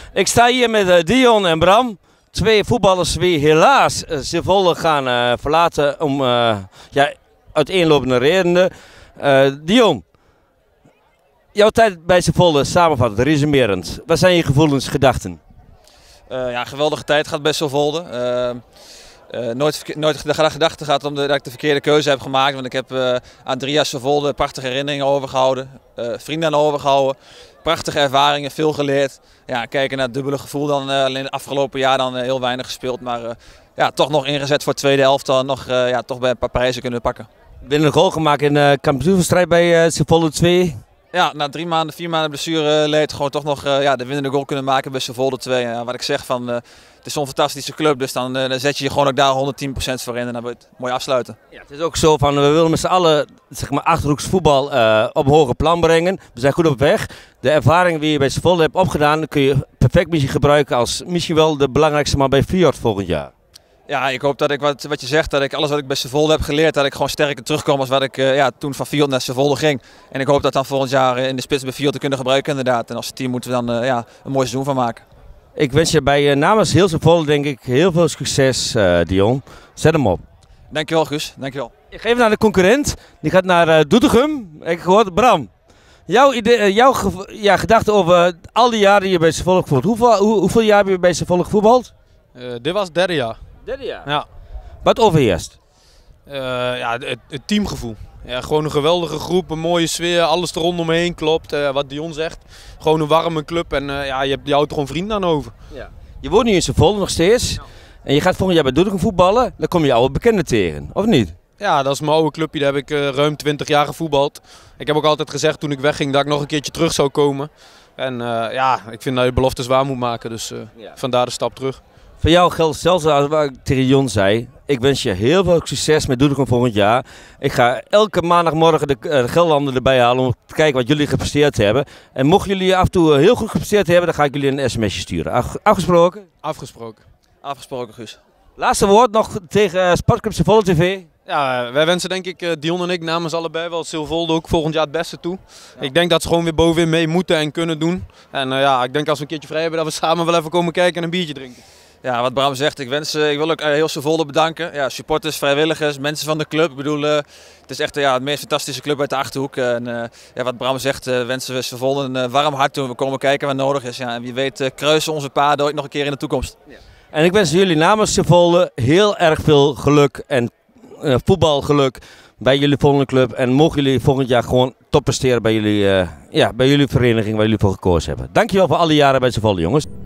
Ik sta hier met Dion en Bram. Twee voetballers die helaas Zeewolde gaan verlaten om uiteenlopende redenen. Dion, jouw tijd bij Zeewolde samenvattend, resumerend. Wat zijn je gevoelens, gedachten? Geweldige tijd gaat bij Zeewolde. Nooit gedachte gehad dat ik de verkeerde keuze heb gemaakt. Want ik heb aan 3 jaar Zeewolde prachtige herinneringen overgehouden. Vrienden aan overgehouden. Prachtige ervaringen, veel geleerd. Ja, kijken naar het dubbele gevoel dan alleen het afgelopen jaar dan heel weinig gespeeld. Maar toch nog ingezet voor het tweede elftal. Nog toch bij een paar prijzen kunnen pakken. Binnen een goal gemaakt in de kampioenschapsstrijd bij Zeewolde 2. Ja, na 4 maanden blessure leed gewoon toch nog de winnende goal kunnen maken bij Zeewolde 2. En wat ik zeg van, het is zo'n fantastische club, dus dan zet je gewoon ook daar 110% voor in en dan wil je het mooi afsluiten. Ja, het is ook zo van, we willen met z'n allen Achterhoeks voetbal op een hoger plan brengen. We zijn goed op weg. De ervaring die je bij Zeewolde hebt opgedaan kun je perfect misschien gebruiken als misschien wel de belangrijkste man bij Fjord volgend jaar. Ja, ik hoop dat ik wat je zegt, dat ik alles wat ik bij Zeewolde heb geleerd, dat ik gewoon sterker terugkom als wat ik toen van Fjord naar Zeewolde ging. En ik hoop dat dan volgend jaar in de spits bij Fjord te kunnen gebruiken inderdaad. En als team moeten we dan een mooi seizoen van maken. Ik wens je bij namens heel Zeewolde denk ik heel veel succes, Dion. Zet hem op. Dankjewel Guus, dankjewel. Ik geef naar de concurrent, die gaat naar Doetinchem. Ik heb gehoord, Bram. Jouw gedachten over al die jaren die je bij Zeewolde gevoetbald. Hoeveel jaar heb je bij Zeewolde gevoetbald? Dit was het 3e jaar. Derde jaar? Ja. Wat overheerst? Het teamgevoel. Ja, gewoon een geweldige groep, een mooie sfeer, alles er rondomheen klopt. Wat Dion zegt, gewoon een warme club en je houdt er gewoon vrienden aan over. Ja. Je woont nu in Zeewolde nog steeds en je gaat volgend jaar bij Doetinchem voetballen. Dan kom je oude bekenden tegen, of niet? Ja, dat is mijn oude clubje, daar heb ik ruim 20 jaar gevoetbald. Ik heb ook altijd gezegd toen ik wegging dat ik nog een keertje terug zou komen. En ik vind dat je beloftes waar moet maken, dus vandaar de stap terug. Voor jou geldt zelfs als wat ik tegen Jon zei. Ik wens je heel veel succes met Doetinchem volgend jaar. Ik ga elke maandagmorgen de Gelderlander erbij halen om te kijken wat jullie gepresteerd hebben. En mochten jullie af en toe heel goed gepresteerd hebben, dan ga ik jullie een sms'je sturen. Afgesproken? Afgesproken. Afgesproken Guus. Laatste woord nog tegen Sportclub Zeewolde TV. Ja, wij wensen denk ik, Dion en ik namens allebei wel Zeewolde ook volgend jaar het beste toe. Ja. Ik denk dat ze gewoon weer bovenin mee moeten en kunnen doen. En ik denk als we een keertje vrij hebben dat we samen wel even komen kijken en een biertje drinken. Ja, wat Bram zegt, ik wil ook heel Zeewolde bedanken. Ja, supporters, vrijwilligers, mensen van de club. Ik bedoel, het is echt het meest fantastische club uit de Achterhoek. En wat Bram zegt, wensen we Zeewolde een warm hart toe. We komen kijken wat nodig is. Ja, en wie weet kruisen onze paden ooit nog een keer in de toekomst. Ja. En ik wens jullie namens Zeewolde heel erg veel geluk en voetbalgeluk bij jullie volgende club. En mogen jullie volgend jaar gewoon top presteren bij jullie vereniging waar jullie voor gekozen hebben. Dankjewel voor alle jaren bij Zeewolde, jongens.